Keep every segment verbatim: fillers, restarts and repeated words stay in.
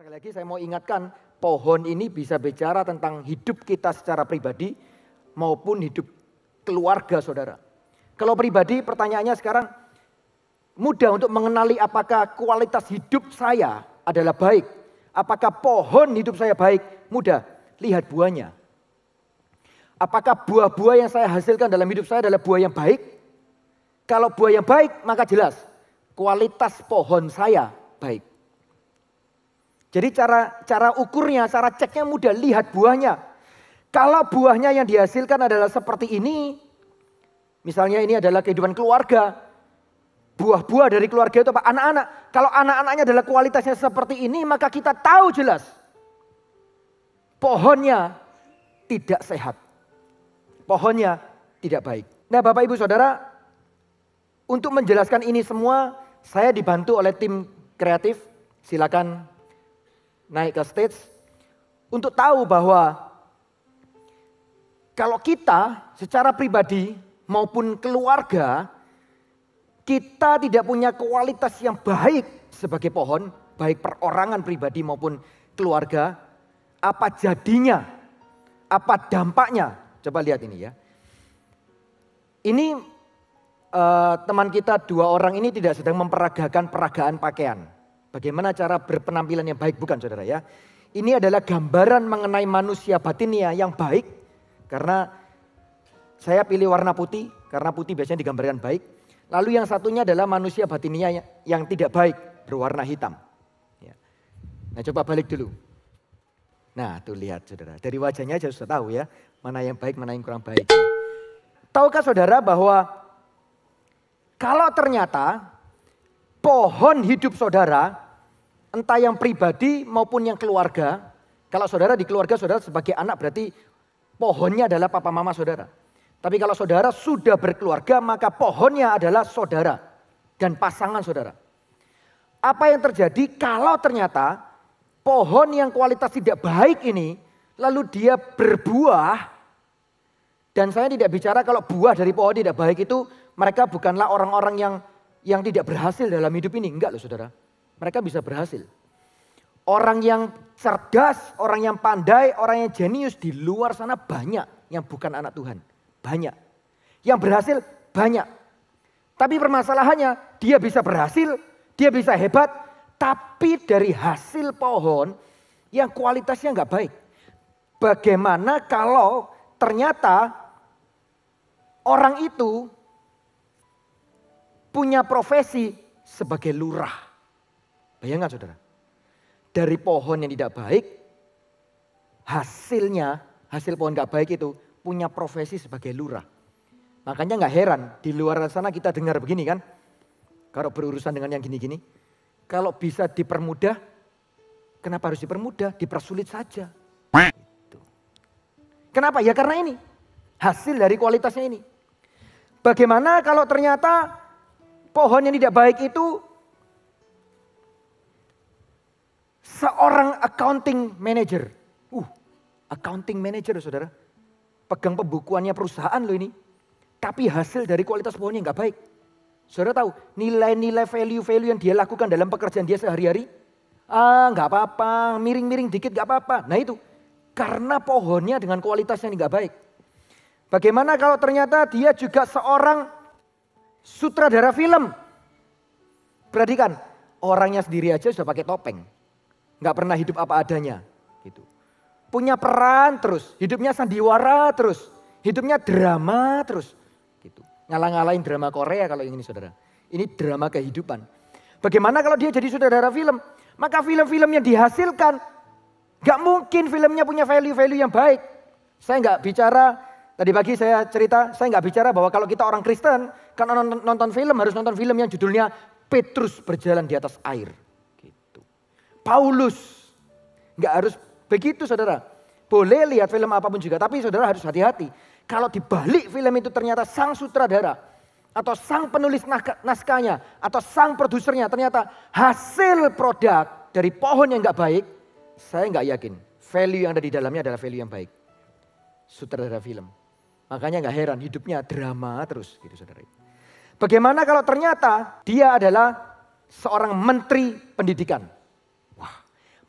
Sekali lagi saya mau ingatkan, pohon ini bisa bicara tentang hidup kita secara pribadi maupun hidup keluarga saudara. Kalau pribadi pertanyaannya sekarang mudah untuk mengenali apakah kualitas hidup saya adalah baik. Apakah pohon hidup saya baik? Mudah, lihat buahnya. Apakah buah-buah yang saya hasilkan dalam hidup saya adalah buah yang baik? Kalau buah yang baik maka jelas kualitas pohon saya baik. Jadi cara cara ukurnya, cara ceknya mudah, lihat buahnya. Kalau buahnya yang dihasilkan adalah seperti ini, misalnya ini adalah kehidupan keluarga. Buah-buah dari keluarga itu apa? Anak-anak. Kalau anak-anaknya adalah kualitasnya seperti ini, maka kita tahu jelas pohonnya tidak sehat. Pohonnya tidak baik. Nah Bapak Ibu Saudara, untuk menjelaskan ini semua, saya dibantu oleh tim kreatif. Silakan naik ke stage untuk tahu bahwa kalau kita secara pribadi maupun keluarga, kita tidak punya kualitas yang baik sebagai pohon, baik perorangan pribadi maupun keluarga, apa jadinya, apa dampaknya? Coba lihat ini ya. Ini uh, teman kita dua orang ini tidak sedang memperagakan peragaan pakaian. Bagaimana cara berpenampilan yang baik, bukan saudara ya. Ini adalah gambaran mengenai manusia batinnya yang baik. Karena saya pilih warna putih, karena putih biasanya digambarkan baik. Lalu yang satunya adalah manusia batinnya yang tidak baik, berwarna hitam. Ya. Nah coba balik dulu. Nah tuh lihat saudara, dari wajahnya aja sudah tahu ya. Mana yang baik, mana yang kurang baik. Tahukah saudara bahwa kalau ternyata pohon hidup saudara, entah yang pribadi maupun yang keluarga. Kalau saudara di keluarga saudara sebagai anak berarti pohonnya adalah papa mama saudara. Tapi kalau saudara sudah berkeluarga maka pohonnya adalah saudara dan pasangan saudara. Apa yang terjadi kalau ternyata pohon yang kualitas tidak baik ini lalu dia berbuah. Dan saya tidak bicara kalau buah dari pohon tidak baik itu mereka bukanlah orang-orang yang yang tidak berhasil dalam hidup ini. Enggak loh saudara. Mereka bisa berhasil. Orang yang cerdas, orang yang pandai, orang yang jenius di luar sana banyak. Yang bukan anak Tuhan. Banyak. Yang berhasil banyak. Tapi permasalahannya dia bisa berhasil, dia bisa hebat. Tapi dari hasil pohon yang kualitasnya enggak baik. Bagaimana kalau ternyata orang itu punya profesi sebagai lurah. Bayangkan saudara. Dari pohon yang tidak baik, hasilnya, hasil pohon gak baik itu punya profesi sebagai lurah. Makanya gak heran, di luar sana kita dengar begini kan. Kalau berurusan dengan yang gini-gini. Kalau bisa dipermudah, kenapa harus dipermudah? Dipersulit saja. Gitu. Kenapa? Ya karena ini. Hasil dari kualitasnya ini. Bagaimana kalau ternyata pohon yang tidak baik itu seorang accounting manager. Uh, accounting manager saudara. Pegang pembukuannya perusahaan loh ini. Tapi hasil dari kualitas pohonnya nggak baik. Saudara tahu nilai-nilai value-value yang dia lakukan dalam pekerjaan dia sehari-hari. Ah nggak apa-apa, miring-miring dikit nggak apa-apa. Nah itu karena pohonnya dengan kualitasnya nggak baik. Bagaimana kalau ternyata dia juga seorang sutradara film. Perhatikan, orangnya sendiri aja sudah pakai topeng. Nggak pernah hidup apa adanya. Gitu. Punya peran terus, hidupnya sandiwara terus. Hidupnya drama terus. Gitu. Ngalah-ngalahin drama Korea kalau ini saudara. Ini drama kehidupan. Bagaimana kalau dia jadi sutradara film? Maka film-film yang dihasilkan, nggak mungkin filmnya punya value-value yang baik. Saya nggak bicara. Tadi pagi saya cerita, saya nggak bicara bahwa kalau kita orang Kristen, kalau nonton, nonton film harus nonton film yang judulnya Petrus berjalan di atas air. Gitu. Paulus, nggak harus begitu saudara. Boleh lihat film apapun juga, tapi saudara harus hati-hati. Kalau di balik film itu ternyata sang sutradara, atau sang penulis naskahnya, atau sang produsernya ternyata hasil produk dari pohon yang nggak baik, saya nggak yakin value yang ada di dalamnya adalah value yang baik. Sutradara film. Makanya gak heran hidupnya drama terus gitu saudara. Bagaimana kalau ternyata dia adalah seorang menteri pendidikan. Wah,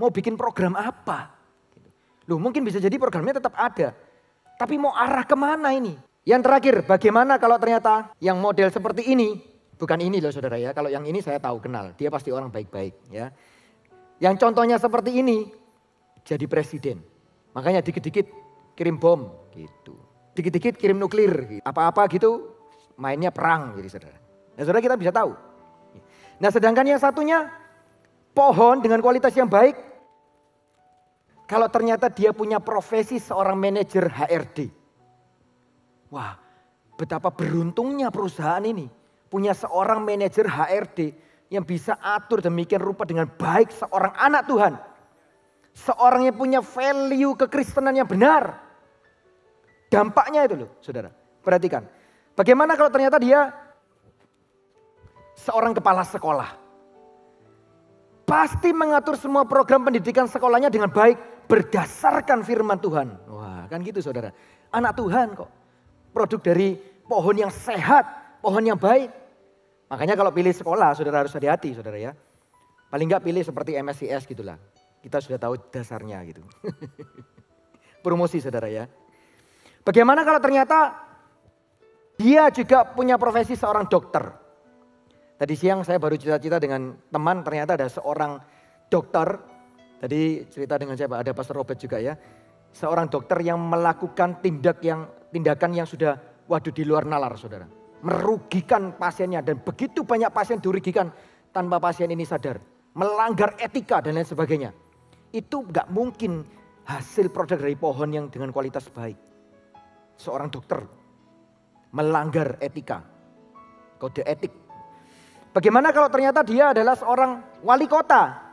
Mau bikin program apa? Loh mungkin bisa jadi programnya tetap ada. Tapi mau arah kemana ini? Yang terakhir, bagaimana kalau ternyata yang model seperti ini, bukan ini loh saudara ya. Kalau yang ini saya tahu kenal, dia pasti orang baik-baik ya. Yang contohnya seperti ini, jadi presiden. Makanya dikit-dikit kirim bom gitu. Dikit-dikit kirim nuklir, gitu. Apa-apa gitu mainnya perang jadi saudara. Nah saudara kita bisa tahu. Nah sedangkan yang satunya pohon dengan kualitas yang baik. Kalau ternyata dia punya profesi seorang manajer H R D. Wah betapa beruntungnya perusahaan ini. Punya seorang manajer H R D yang bisa atur demikian rupa dengan baik seorang anak Tuhan. Seorang yang punya value kekristenan yang benar. Dampaknya itu loh saudara. Perhatikan. Bagaimana kalau ternyata dia seorang kepala sekolah. Pasti mengatur semua program pendidikan sekolahnya dengan baik. Berdasarkan firman Tuhan. Wah kan gitu saudara. Anak Tuhan kok. Produk dari pohon yang sehat. Pohon yang baik. Makanya kalau pilih sekolah saudara harus hati-hati saudara ya. Paling enggak pilih seperti M S I S gitulah. Kita sudah tahu dasarnya gitu. Promosi saudara ya. Bagaimana kalau ternyata dia juga punya profesi seorang dokter. Tadi siang saya baru cerita-cerita dengan teman ternyata ada seorang dokter. Tadi cerita dengan siapa? Ada Pastor Robert juga ya. Seorang dokter yang melakukan tindak yang tindakan yang sudah waduh di luar nalar saudara. Merugikan pasiennya dan begitu banyak pasien dirugikan tanpa pasien ini sadar. Melanggar etika dan lain sebagainya. Itu gak mungkin hasil produk dari pohon yang dengan kualitas baik. Seorang dokter melanggar etika, kode etik. Bagaimana kalau ternyata dia adalah seorang wali kota?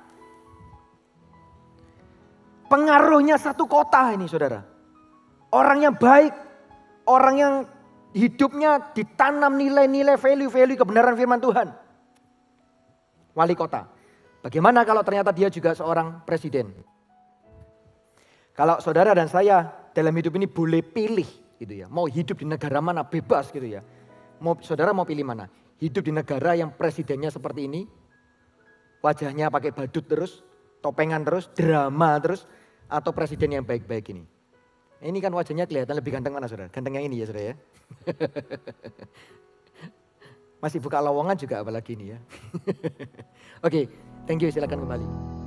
Pengaruhnya satu kota ini saudara. Orang yang baik, orang yang hidupnya ditanam nilai-nilai value-value kebenaran firman Tuhan. Wali kota. Bagaimana kalau ternyata dia juga seorang presiden? Kalau saudara dan saya dalam hidup ini boleh pilih gitu ya. Mau hidup di negara mana bebas gitu ya. Mau saudara mau pilih mana? Hidup di negara yang presidennya seperti ini. Wajahnya pakai badut terus, topengan terus, drama terus. Atau presiden yang baik-baik ini. Ini kan wajahnya kelihatan lebih ganteng mana saudara? Ganteng yang ini ya saudara ya. Masih buka lowongan juga apalagi ini ya. Oke, thank you silakan kembali.